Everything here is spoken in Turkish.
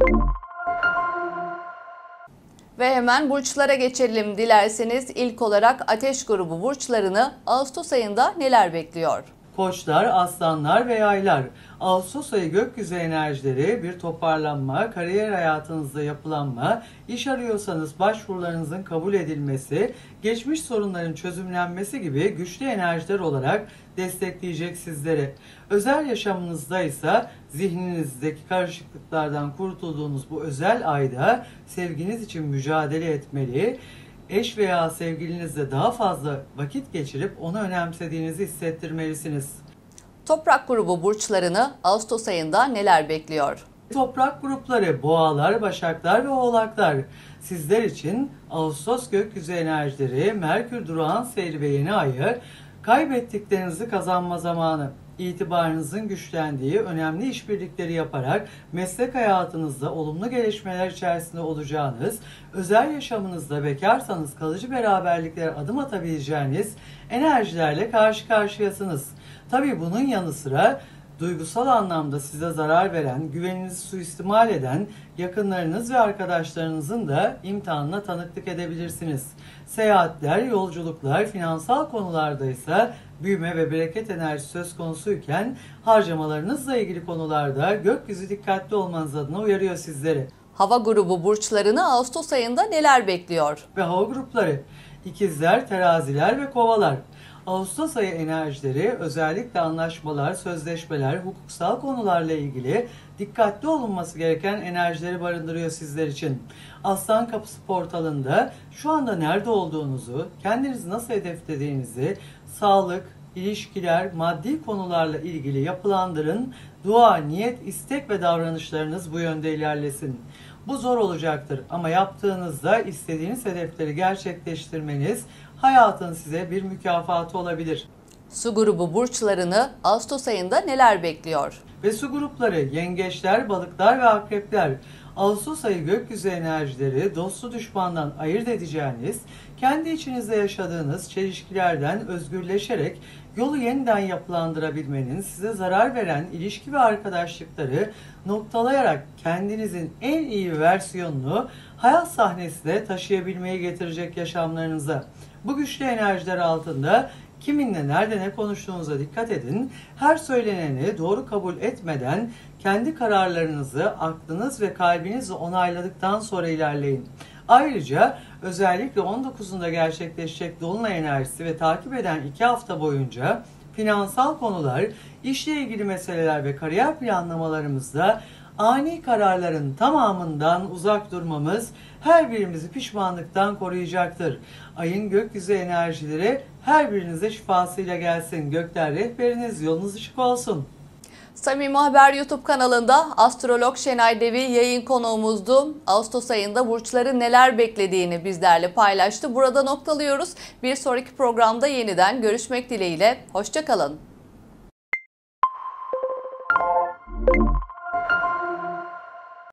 Ve hemen burçlara geçelim dilerseniz. İlk olarak Ateş grubu burçlarını Ağustos ayında neler bekliyor? Koçlar, aslanlar ve yaylar. Ağustos ayı gökyüzü enerjileri bir toparlanma, kariyer hayatınızda yapılanma, iş arıyorsanız başvurularınızın kabul edilmesi, geçmiş sorunların çözümlenmesi gibi güçlü enerjiler olarak destekleyecek sizleri. Özel yaşamınızda ise zihninizdeki karışıklıklardan kurtulduğunuz bu özel ayda sevginiz için mücadele etmeli, eş veya sevgilinizle daha fazla vakit geçirip onu önemsediğinizi hissettirmelisiniz. Toprak grubu burçlarını Ağustos ayında neler bekliyor? Toprak grupları, boğalar, başaklar ve oğlaklar. Sizler için Ağustos gökyüzü enerjileri, Merkür durağan seyri ve yeni ayı, kaybettiklerinizi kazanma zamanı. İtibarınızın güçlendiği önemli işbirlikleri yaparak meslek hayatınızda olumlu gelişmeler içerisinde olacağınız, özel yaşamınızda bekarsanız kalıcı beraberliklere adım atabileceğiniz enerjilerle karşı karşıyasınız. Tabii bunun yanı sıra duygusal anlamda size zarar veren, güveninizi suistimal eden yakınlarınız ve arkadaşlarınızın da imtihanına tanıklık edebilirsiniz. Seyahatler, yolculuklar, finansal konularda ise büyüme ve bereket enerjisi söz konusuyken harcamalarınızla ilgili konularda gökyüzü dikkatli olmanız adına uyarıyor sizleri. Hava grubu burçlarını Ağustos ayında neler bekliyor? Ve hava grupları, ikizler, teraziler ve kovalar. Ağustos ayı enerjileri özellikle anlaşmalar, sözleşmeler, hukuksal konularla ilgili dikkatli olunması gereken enerjileri barındırıyor sizler için. Aslan Kapısı portalında şu anda nerede olduğunuzu, kendinizi nasıl hedeflediğinizi, sağlık, ilişkiler, maddi konularla ilgili yapılandırın. Dua, niyet, istek ve davranışlarınız bu yönde ilerlesin. Bu zor olacaktır ama yaptığınızda istediğiniz hedefleri gerçekleştirmeniz hayatın size bir mükafatı olabilir. Su grubu burçlarını Ağustos ayında neler bekliyor? Ve su grupları, yengeçler, balıklar ve akrepler. Ağustos ayı gökyüzü enerjileri dostu düşmandan ayırt edeceğiniz, kendi içinizde yaşadığınız çelişkilerden özgürleşerek yolu yeniden yapılandırabilmenin, size zarar veren ilişki ve arkadaşlıkları noktalayarak kendinizin en iyi versiyonunu hayat sahnesine taşıyabilmeyi getirecek yaşamlarınıza. Bu güçlü enerjiler altında kiminle nerede ne konuştuğunuza dikkat edin. Her söyleneni doğru kabul etmeden kendi kararlarınızı aklınız ve kalbinizle onayladıktan sonra ilerleyin. Ayrıca özellikle 19'unda gerçekleşecek dolunay enerjisi ve takip eden 2 hafta boyunca finansal konular, işle ilgili meseleler ve kariyer planlamalarımızda ani kararların tamamından uzak durmamız her birimizi pişmanlıktan koruyacaktır. Ayın gökyüzü enerjileri her birinize şifasıyla gelsin. Gökler rehberiniz, yolunuz ışık olsun. Samimi Haber YouTube kanalında astrolog Şenay Devi yayın konuğumuzdu. Ağustos ayında burçların neler beklediğini bizlerle paylaştı. Burada noktalıyoruz. Bir sonraki programda yeniden görüşmek dileğiyle. Hoşça kalın.